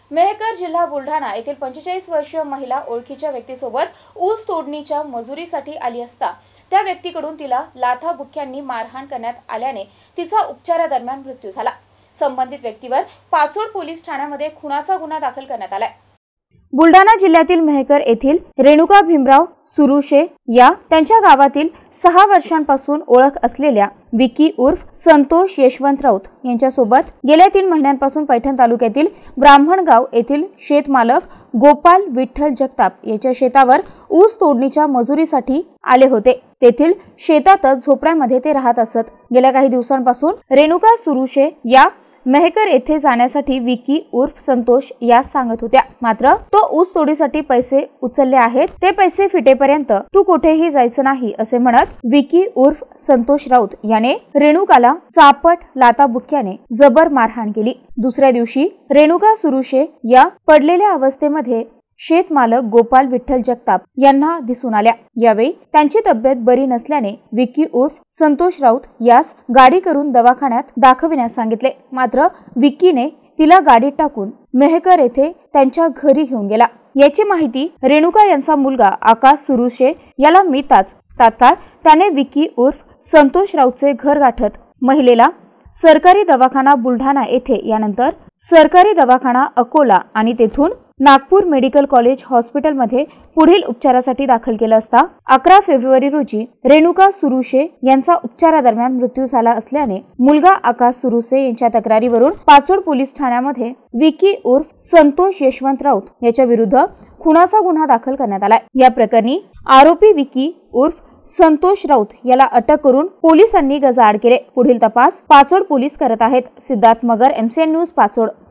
मेहकर जिल्हा बुलढाणा येथील 45 वर्षीय महिला ओळखीच्या व्यक्तीसोबत ऊस तोडणीच्या मजुरीसाठी आली असता त्या व्यक्तीकडून तिला लाथाबुक्क्यांनी मारहाण करण्यात आल्याने तिचा उपचारादरम्यान मृत्यू झाला। संबंधित व्यक्तीवर पाचोड पोलीस ठाण्यामध्ये खुनाचा गुन्हा दाखल करण्यात आलाय। बुलढाणा जिल्ह्यातील मेहकर येथील रेणुका भीमराव सुरुशे या त्यांच्या गावातील 6 वर्षांपासून ओळख असलेल्या विकी उर्फ संतोष यशवंत राऊत यांच्यासोबत गेल्या 3 महिन्यांपासून पैठण तालुक्यातील ब्राह्मणगाव येथील शेतमालक गोपाल विठ्ठल जगताप यांच्या शेतावर ऊस तोडणीच्या मजुरीसाठी आले होते। तेथील शेतातच झोपड्यामध्ये ते राहत असत। गेल्या काही दिवसांपासून रेणुका सुरुशे या मेहकर येथे जाण्यासाठी विकी उर्फ संतोष यास सांगत होत्या, मात्र तो ऊस तोडीसाठी पैसे उचलले आहेत, ते पैसे फिटेपर्यंत तू कुठेही जायचं नाही असे म्हणत विकी उर्फ संतोष राऊत याने रेणुकाला चापट लाथाबुक्क्याने जबर मारहाण केली। दुसऱ्या दिवशी रेणुका सुरुशे या पडलेल्या अवस्थेमध्ये शेतमालक गोपाल विठ्ठल जगताप यांना दिसून आल्या। यावेळी त्यांची तब्येत बरी नसल्याने विकी उर्फ संतोष राऊत यास गाडी करून दवाखान्यात दाखविण्यास सांगितले, मात्र विकीने तिला गाडीत टाकून मेहकर येथे त्यांच्या घरी घेऊन गेला। याची माहिती रेणुका यांचा मुलगा आकाश सुरुशे याला मिळताच तात्काळ त्याने विकी उर्फ संतोष राऊतचे घर गाठत महिलेला सरकारी दवाखाना बुलढाणा येथे यानंतर सरकारी दवाखाना अकोला आणि तेथून नागपूर मेडिकल कॉलेज हॉस्पिटलमध्ये पुढील उपचारासाठी दाखल केलं असता 11 फेब्रुवारी रोजी रेणुका सुरुशे यांचा उपचारादरम्यान मृत्यू झाला असल्याने मुलगा आकाश सुरुशे यांच्या तक्रारीवरून पाचोड पोलीस ठाण्यामध्ये विकी उर्फ संतोष यशवंत राऊत याच्या विरुद्ध खुनाचा गुन्हा दाखल करण्यात आलाय। या प्रकरणी आरोपी विकी उर्फ संतोष राऊत याला अटक करून पोलिसांनी गजाआड केले। पुढील तपास पाचोड पोलीस करत आहेत। Siddharth Magar, MCN news, Pachod.